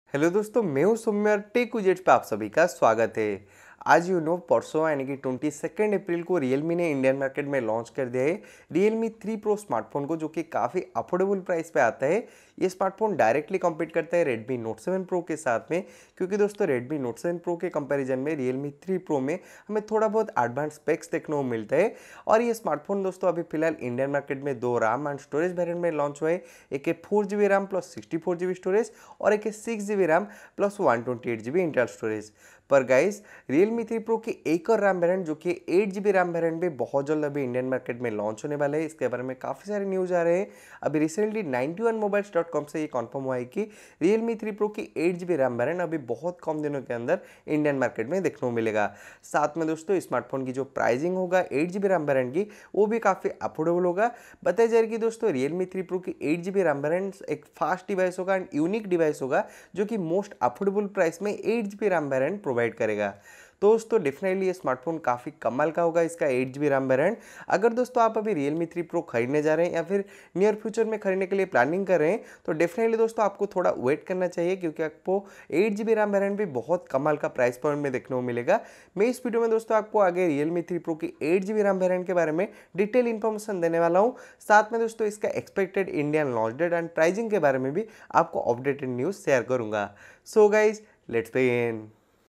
Hello दोस्तों, मैं हूं सौम्य और टेक विजेट्स पे आप सभी का स्वागत है। आज परसों यानी कि 22 अप्रैल को रियलमी ने इंडियन मार्केट में लॉन्च कर दिया है रियलमी 3 प्रो स्मार्टफोन को, जो कि काफ़ी अफोर्डेबल प्राइस पे आता है। ये स्मार्टफोन डायरेक्टली कम्पीट करता है रेडमी नोट 7 प्रो के साथ में, क्योंकि दोस्तों रेडमी नोट 7 प्रो के कंपैरिजन में रियलमी 3 प्रो में हमें थोड़ा बहुत एडवांस स्पेक्स देखने को मिलता है। और ये स्मार्टफोन दोस्तों अभी फिलहाल इंडियन मार्केट में दो रैम एंड स्टोरेज वेरिएंट में लॉन्च हुआ है। एक है 4GB RAM plus 64GB storage और एक है 6GB RAM plus 128GB internal storage. पर गाइस, Realme 3 Pro की एक और रैम वेरिएंट जो कि 8GB रैम वेरिएंट भी बहुत जल्द अभी इंडियन मार्केट में लॉन्च होने वाले हैं। इसके बारे में काफ़ी सारे न्यूज़ आ रहे हैं। अभी रिसेंटली 91mobiles.com से ये कंफर्म हुआ है कि Realme 3 Pro की 8GB रैम वेरिएंट अभी बहुत कम दिनों के अंदर इंडियन मार्केट में देखने को मिलेगा। साथ में दोस्तों स्मार्टफोन की जो प्राइसिंग होगा 8GB रैम वेरिएंट की, वो भी काफ़ी अफोर्डेबल होगा। बताया जा रहा है कि दोस्तों Realme 3 Pro की 8GB रैम वेरिएंट एक फास्ट डिवाइस होगा एंड यूनिक डिवाइस होगा, जो कि मोस्ट अफोर्डेबल प्राइस में 8GB रैम वेरिएंट प्रोवाइड करेगा। तो दोस्तों डेफिनेटली ये स्मार्टफोन काफ़ी कमाल का होगा, इसका 8GB रैम वेरिएंट। अगर दोस्तों आप अभी Realme 3 Pro खरीदने जा रहे हैं या फिर नियर फ्यूचर में खरीदने के लिए प्लानिंग कर रहे हैं, तो डेफिनेटली दोस्तों आपको थोड़ा वेट करना चाहिए, क्योंकि आपको 8GB रैम वेरिएंट भी बहुत कमाल का प्राइस पॉइंट में देखने को मिलेगा। मैं इस वीडियो में दोस्तों आपको आगे Realme 3 Pro की 8GB रैम वेरिएंट के बारे में डिटेल इन्फॉर्मेशन देने वाला हूँ। साथ में दोस्तों इसका expected Indian launch date and pricing के बारे में भी आपको अपडेटेड न्यूज़ शेयर करूँगा। So guys, let's begin.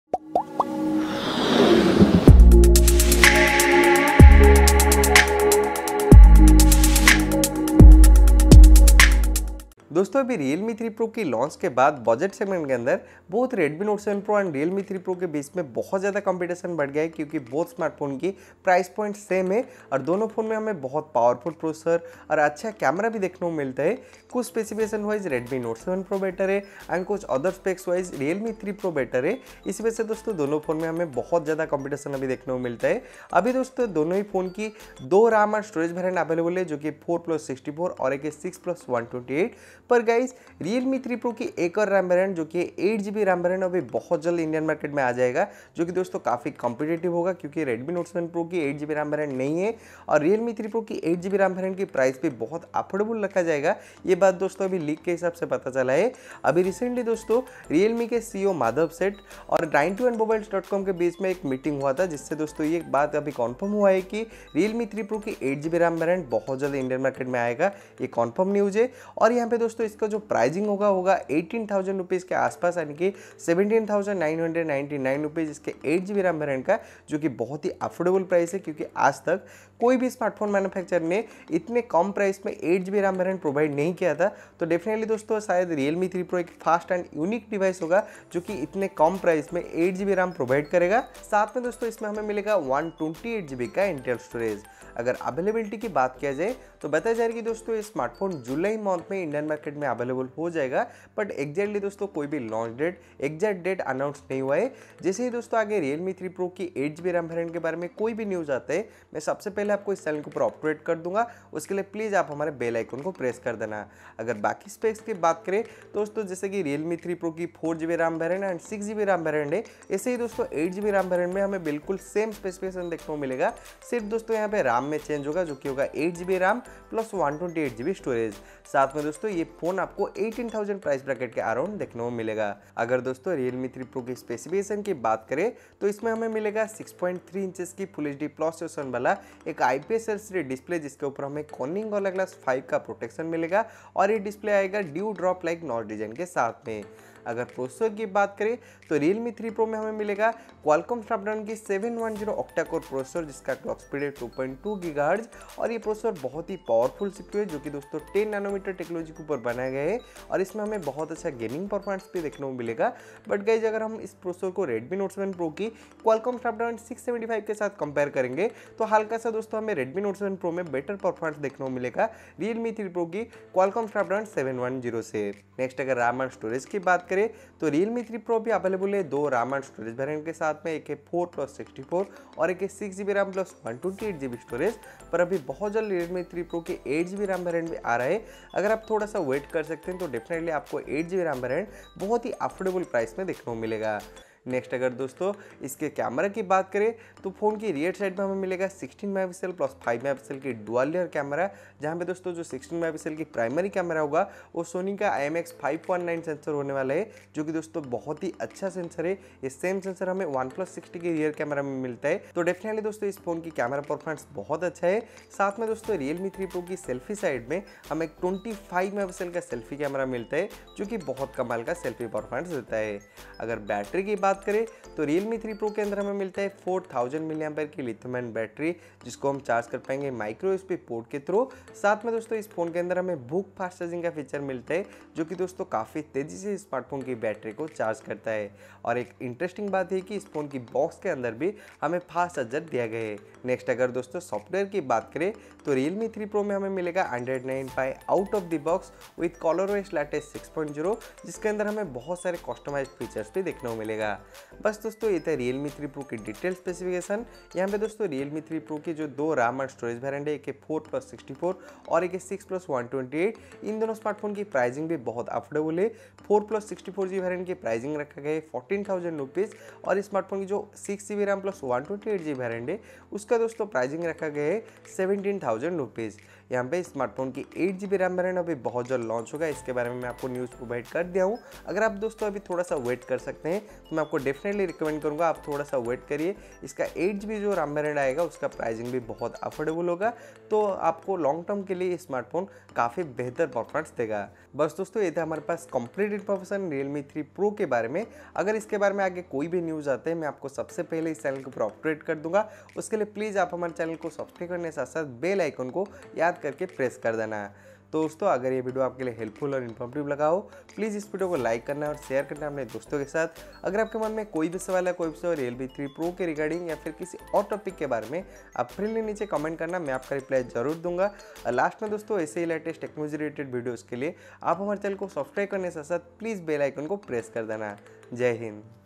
दोस्तों अभी Realme 3 Pro की लॉन्च के बाद बजट सेगमेंट के अंदर बहुत Redmi Note 7 Pro and Realme 3 Pro के बीच में बहुत ज़्यादा कंपटीशन बढ़ गया है, क्योंकि बहुत स्मार्टफोन की प्राइस पॉइंट सेम है और दोनों फोन में हमें बहुत पावरफुल प्रोसेसर और अच्छा कैमरा भी देखने को मिलता है। कुछ specification wise Redmi Note 7 Pro better है एंड कुछ other specs wise Realme 3 Pro better है। इसी वजह से दोस्तों दोनों फोन में हमें बहुत ज़्यादा कंपटीशन अभी देखने को मिलता है। अभी दोस्तों दोनों ही फोन की दो रैम और स्टोरेज वेरिएंट अवेलेबल है, जो कि 4+64 और एक 6+128। पर गाइस Realme 3 Pro की एक और रैम वेरिएंट जो कि 8GB रैम वेरिएंट अभी बहुत जल्द इंडियन मार्केट में आ जाएगा, जो कि दोस्तों काफ़ी कॉम्पिटिटिव होगा, क्योंकि Redmi Note 7 Pro की 8GB रैम वेरिएंट नहीं है और Realme 3 Pro की 8GB रैम वेरिएंट की प्राइस भी बहुत अफोर्डेबल रखा जाएगा। ये बात दोस्तों अभी लीक के हिसाब से पता चला है। अभी रिसेंटली दोस्तों Realme के CEO माधव सेठ और 91mobiles.com के बीच में एक मीटिंग हुआ था, जिससे दोस्तों ये बात अभी कॉन्फर्म हुआ है कि Realme 3 Pro की 8GB रैम वेरिएंट बहुत जल्द इंडियन मार्केट में आएगा। ये कॉन्फर्म न्यूज़ है। और यहाँ पे दोस्तों इसका जो प्राइसिंग होगा 18,000 रुपीज़ के आसपास, यानी कि 17,999 रुपीज़ इसके 8GB रैम वेरिएंट का, जो कि बहुत ही अफोर्डेबल प्राइस है, क्योंकि आज तक कोई भी स्मार्टफोन मैन्युफैक्चरर ने इतने कम प्राइस में 8GB रैम वेरिएंट प्रोवाइड नहीं किया था। तो डेफिनेटली दोस्तों शायद Realme 3 Pro एक फास्ट एंड यूनिक डिवाइस होगा, जो कि इतने कम प्राइस में 8GB रैम प्रोवाइड करेगा। साथ में दोस्तों इसमें हमें मिलेगा 128GB का इंटरनल स्टोरेज। अगर अवेलेबिलिटी की बात किया जाए तो बताया जा रहा है कि दोस्तों ये स्मार्टफोन जुलाई मंथ में इंडियन मार्केट में अवेलेबल हो जाएगा, बट एग्जैक्टली दोस्तों कोई भी launch date exact date announce नहीं हुआ है। जैसे ही दोस्तों आगे Realme 3 Pro की 8GB रैम वेरिएंट के बारे में कोई भी न्यूज़ आता है, मैं सबसे पहले आपको इस चैनल के ऊपर अपडेट कर दूंगा। उसके लिए प्लीज़ आप हमारे बेल आइकन को प्रेस कर देना। अगर बाकी स्पेक्स की बात करें दोस्तों, जैसे कि Realme 3 Pro की 4GB RAM variant and 6GB RAM variant है, ऐसे ही दोस्तों 8GB रैम वेरिएंट में हमें बिल्कुल सेम स्पेसिफिकेशन देखने को मिलेगा। सिर्फ दोस्तों यहाँ पे रैम में चेंज होगा, जो कि होगा 8GB RAM plus 128GB storage. साथ में दोस्तों ये फोन आपको 18,000 प्राइस ब्रैकेट के अराउंड देखने को मिलेगा। अगर दोस्तों Realme 3 Pro की स्पेसिफिकेशन की बात करें तो इसमें हमें मिलेगा 6.3 इंचेस की फुल HD प्लस रेजोल्यूशन वाला एक IPS LCD डिस्प्ले, जिसके ऊपर हमें Corning Gorilla Glass 5 का प्रोटेक्शन मिलेगा और ये डिस्प्ले आएगा dew drop like notch design के साथ में। अगर प्रोसेसर की बात करें तो Realme 3 Pro में हमें मिलेगा Qualcomm Snapdragon की 710 ऑक्टा कोर प्रोसेसर, जिसका क्लॉक स्पीड है 2.2 GHz और ये प्रोसेसर बहुत ही पावरफुल CPU है, जो कि दोस्तों 10 नैनोमीटर टेक्नोलॉजी के ऊपर बनाया गया है और इसमें हमें बहुत अच्छा गेमिंग परफॉर्मेंस भी देखने को मिलेगा। बट गाइज अगर हम इस प्रोसेसर को Redmi Note 7 Pro की Qualcomm Snapdragon 675 के साथ कंपेयर करेंगे तो हल्का सा दोस्तों हमें Redmi Note 7 Pro में बेटर परफॉर्मेंस देखने को मिलेगा Realme 3 Pro की Qualcomm Snapdragon 710 से। नेक्स्ट अगर रैम एंड स्टोरेज की बात करें तो Realme 3 Pro भी अवेलेबल है दो रैम एंड स्टोरेज वेरिएंट के साथ में, एक है 4+64 और एक है 6GB RAM plus 128GB storage. पर अभी बहुत जल्द Realme 3 Pro के 8GB रैम वेरिएंट भी आ रहा है। अगर आप थोड़ा सा वेट कर सकते हैं तो डेफिनेटली आपको 8GB रैम वेरिएंट बहुत ही अफोर्डेबल प्राइस में देखने को मिलेगा। नेक्स्ट अगर दोस्तों इसके कैमरा की बात करें तो फ़ोन की रियर साइड में हमें मिलेगा 16 मेगापिक्सल प्लस 5 मेगापिक्सल की डुअल लेयर कैमरा, जहाँ पे दोस्तों जो 16 मेगापिक्सल की प्राइमरी कैमरा होगा वो सोनी का IMX519 सेंसर होने वाला है, जो कि दोस्तों बहुत ही अच्छा सेंसर है। ये सेम सेंसर हमें OnePlus 60 के रियर कैमरा में मिलता है। तो डेफिनेटली दोस्तों इस फोन की कैमरा परफॉर्मेंस बहुत अच्छा है। साथ में दोस्तों Realme 3 Pro की सेल्फी साइड में हमें 25 मेगापिक्सल का सेल्फी कैमरा मिलता है, जो कि बहुत कमाल का सेल्फी परफॉर्मेंस देता है। अगर बैटरी की बात करें तो Realme 3 Pro के अंदर हमें मिलता है 4000 mAh की लिथियम आयन बैटरी, जिसको हम चार्ज कर पाएंगे माइक्रो USB पोर्ट के थ्रू। साथ में दोस्तों इस फोन के अंदर हमें बुक फास्ट चार्जिंग का फीचर मिलता है, जो कि दोस्तों काफ़ी तेज़ी से स्मार्टफोन की बैटरी को चार्ज करता है। और एक इंटरेस्टिंग बात है कि इस फोन की बॉक्स के अंदर भी हमें फास्ट चार्जर दिया गया है। नेक्स्ट अगर दोस्तों सॉफ्टवेयर की बात करें तो Realme 3 Pro में हमें मिलेगा Android 9 Pie out of the box with ColorOS latest 6.0, जिसके अंदर हमें बहुत सारे कस्टमाइज्ड फीचर्स भी देखने को मिलेगा। बस दोस्तों ये था Realme 3 Pro की डिटेल स्पेसिफिकेशन। यहाँ पे दोस्तों Realme 3 Pro की जो दो रैम और स्टोरेज वेरिएंट है, एक 4+64 और एक 6+128, इन दोनों स्मार्टफोन की प्राइसिंग भी बहुत अफोर्डेबल है। 4+64GB वेरिएंट की प्राइसिंग रखा गया है 14,000 रुपीज़, और इस स्मार्टफोन की जो 6GB RAM plus 128GB variant है उसका दोस्तों प्राइसिंग रखा गया है 17,000 रुपीज़। यहाँ पे स्मार्टफोन की 8GB रैम वेरिएंट अभी बहुत जल्द लॉन्च होगा, इसके बारे में मैं आपको न्यूज़ प्रोवाइड कर दिया हूँ। अगर आप दोस्तों अभी थोड़ा सा वेट कर सकते हैं तो मैं आपको डेफिनेटली रिकमेंड करूँगा आप थोड़ा सा वेट करिए। इसका 8GB जो रैम वेरिएंट आएगा उसका प्राइसिंग भी बहुत अफोर्डेबल होगा, तो आपको लॉन्ग टर्म के लिए स्मार्टफोन काफ़ी बेहतर परफॉर्मेंस देगा। बस दोस्तों ये था हमारे पास कंप्लीट इन्फॉर्मेशन Realme 3 Pro के बारे में। अगर इसके बारे में आगे कोई भी न्यूज़ आते हैं मैं आपको सबसे पहले इस चैनल के ऊपर अपडेट कर दूंगा। उसके लिए प्लीज़ आप हमारे चैनल को सब्सक्राइब करने के साथ साथ बेल आइकन को याद करके प्रेस कर देना। तो दोस्तों अगर ये वीडियो आपके लिए हेल्पफुल और इन्फॉर्मेटिव लगा हो प्लीज़ इस वीडियो को लाइक करना और शेयर करना अपने दोस्तों के साथ। अगर आपके मन में कोई भी सवाल है, कोई भी सवाल Realme 3 Pro के रिगार्डिंग या फिर किसी और टॉपिक के बारे में, आप फ्रीली नीचे कमेंट करना, मैं आपका रिप्लाई जरूर दूंगा। लास्ट में दोस्तों ऐसे ही लेटेस्ट टेक्नोलॉजी रिलेटेड वीडियोज़ के लिए आप हमारे चैनल को सब्सक्राइब करने के साथ साथ प्लीज़ बेल आइकन को प्रेस कर देना। जय हिंद।